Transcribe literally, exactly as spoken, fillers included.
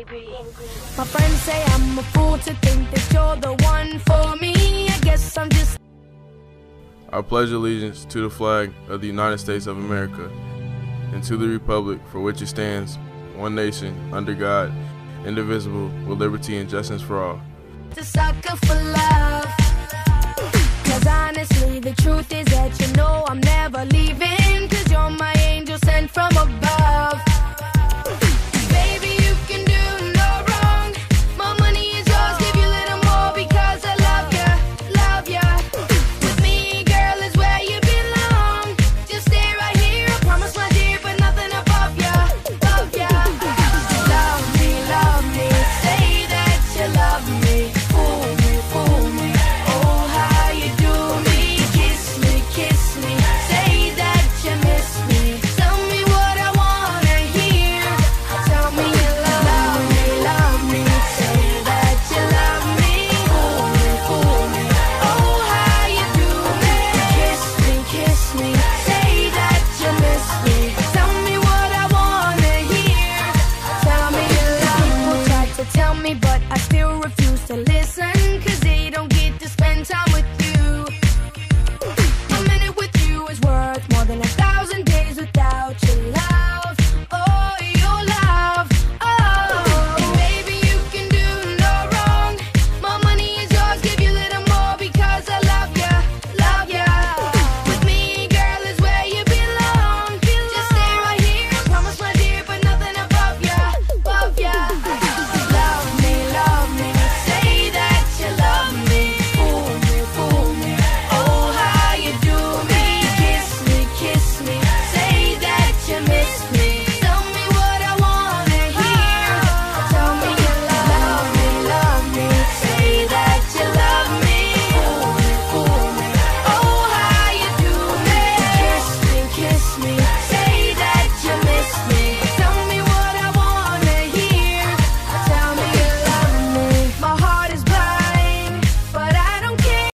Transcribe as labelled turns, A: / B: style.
A: My friends say I'm a fool to think that you're the one for me. I guess I'm just...
B: I pledge allegiance to the flag of the United States of America and to the republic for which it stands, one nation, under God, indivisible, with liberty and justice for all.
A: A sucker for love. Cause honestly, the truth is that you know I'm never leaving. Cause you're my angel sent from above. Baby, you can do no wrong. My money is yours, give you a little more because I love ya, love ya. With me, girl, is where you belong. Just stay right here, I promise, my dear, but nothing above ya, above ya. Love me, love me, say that you love me. Fool me, fool me, oh how you do me. Kiss me, kiss me, say that you miss me. Tell me what I wanna hear. Tell me you love me, love me, say that you love me. Fool me, fool me, oh how you do me. Kiss me, kiss me, say that you miss me. Tell me what I wanna hear. Tell me you love me. People try to tell me, but I still refuse to listen. Cause they don't get to spend time with you. A minute with you is worth more than a thousand.